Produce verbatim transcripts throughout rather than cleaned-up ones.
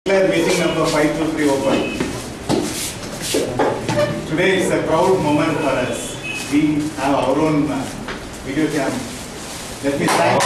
Meeting number five two three open. Today is a proud moment for us. We have our own uh, video cam. Let me thank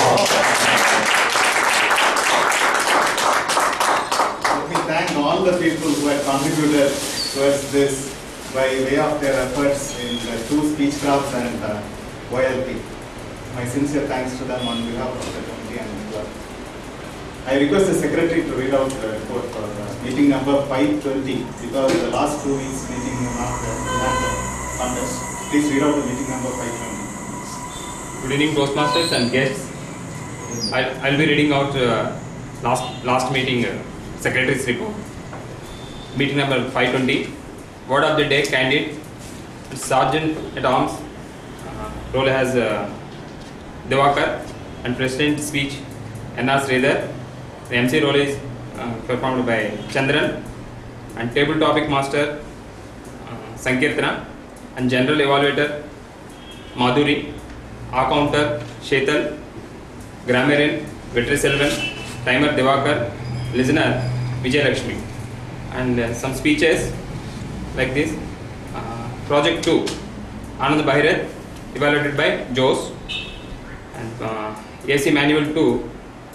Let me thank all the people who have contributed towards this by way of their efforts in the two speechcrafts and uh, Y L P. My sincere thanks to them on behalf of the committee and the club. I request the secretary to read out the report for uh, meeting number five twenty because the last two weeks meeting not uh, contest. Please read out the meeting number five twenty. Good evening, Toastmasters and guests. I'll, I'll be reading out uh, last last meeting uh, secretary's report. Meeting number five twenty. Word of the day candidate Sergeant at Arms. Uh, role has uh, Devakar and President speech N R Sridhar. The M C role is uh, performed by Chandran and table topic master uh, Sankirtana and general evaluator Madhuri, accounter Shetal, grammarian Vetri Selvan, timer Devakar, listener Vijay Lakshmi, and uh, some speeches like this. Uh, project two Anand Bahirat, evaluated by Jose, and uh, A C manual two.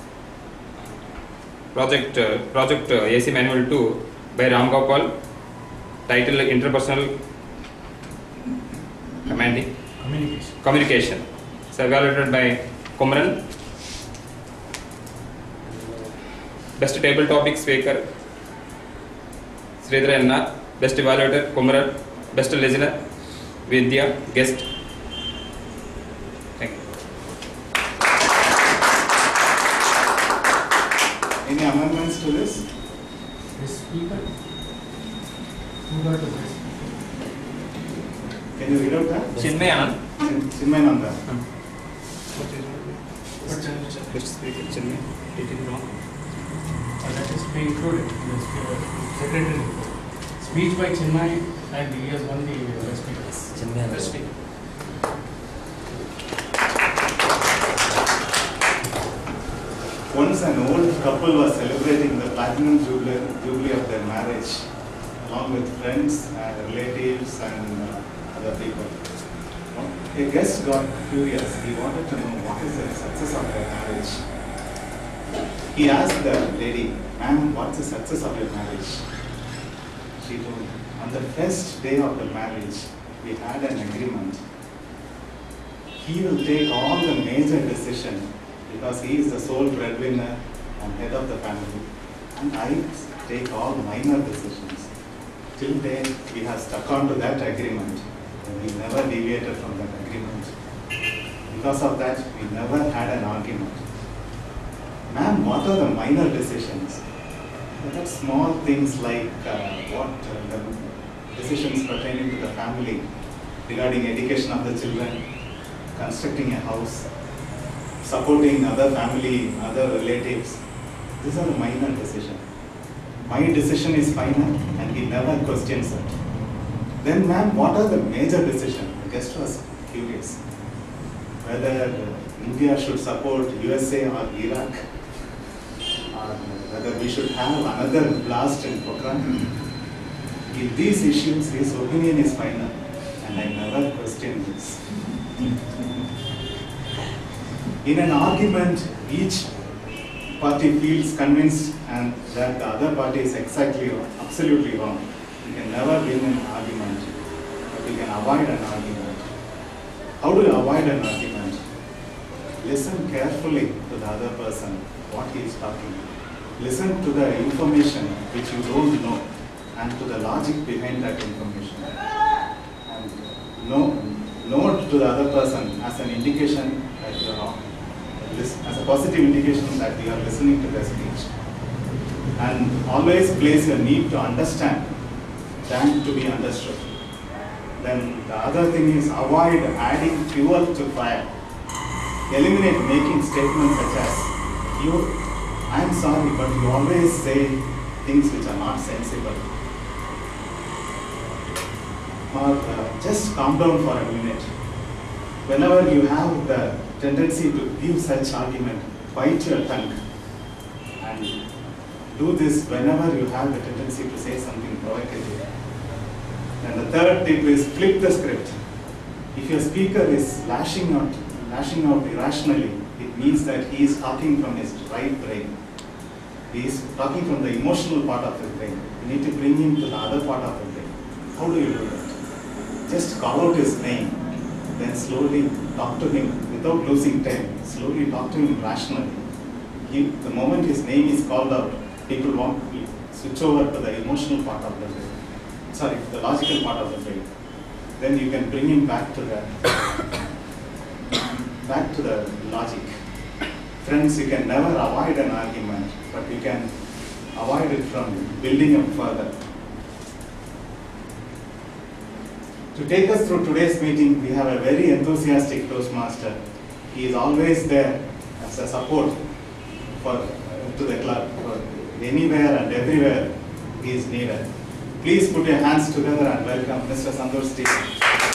Project uh, project uh, A C manual two by Ram Gopal, title interpersonal commanding communication. communication. So evaluated by Kumran. Best table topic speaker Sridhar N R. Best evaluator Kumran. Best listener Vidya. Guest. Thank you. Any amendments to this? The speaker. Who got the best? Can you read out that? Chinmay Anand. Chin- Chinmayananda. Best speaker Chinmay. Did it wrong? Uh, that is to be included in the speaker. Secretary report. Speech by Chinmay, and he has won the best speaker. Best speaker. Once an old couple was celebrating the platinum jubilee, jubilee of their marriage, along with friends and relatives and uh, other people. A guest got curious. He wanted to know what is the success of their marriage. He asked the lady, "Ma'am, what's the success of your marriage?" She told him, "On the first day of the marriage, we had an agreement. He will take all the major decisions because he is the sole breadwinner and head of the family, and I take all minor decisions. Till then, we have stuck on to that agreement, and we never deviated from that agreement. Because of that, we never had an argument. Ma'am, what are the minor decisions?" There are small things like uh, what uh, the decisions pertaining to the family regarding education of the children, constructing a house, supporting other family, other relatives. These are the minor decisions. My decision is final and he never questions it. Then, ma'am, what are the major decisions? The guest was curious. Whether India should support U S A or Iraq, or whether we should have another blast in Pokhran. In these issues, his opinion is final and I never question this. In an argument, each party feels convinced and that the other party is exactly wrong, absolutely wrong. You can never win an argument, but you can avoid an argument. How do you avoid an argument? Listen carefully to the other person, what he is talking. Listen to the information which you don't know and to the logic behind that information. And know, note to the other person as an indication that you are wrong. As a positive indication that we are listening to their speech. And always place your need to understand than to be understood. Then the other thing is avoid adding fuel to fire. Eliminate making statements such as, you, I am sorry, but you always say things which are not sensible. Or uh, just calm down for a minute. Whenever you have the tendency to give such argument, bite your tongue and do this whenever you have the tendency to say something provocative. And the third tip is flip the script. If your speaker is lashing out, lashing out irrationally, it means that he is talking from his right brain. He is talking from the emotional part of his brain. You need to bring him to the other part of the brain. How do you do that? Just call out his name, then slowly talk to him without losing time. Slowly talk to him rationally. He, the moment his name is called out, people want to switch over to the emotional part of the brain. Sorry, the logical part of the brain. Then you can bring him back to the back to the logic. Friends, you can never avoid an argument, but you can avoid it from building up further. To take us through today's meeting, we have a very enthusiastic Toastmaster. He is always there as a support for uh, to the club. For anywhere and everywhere he is needed. Please put your hands together and welcome Mister Santosh Stephen.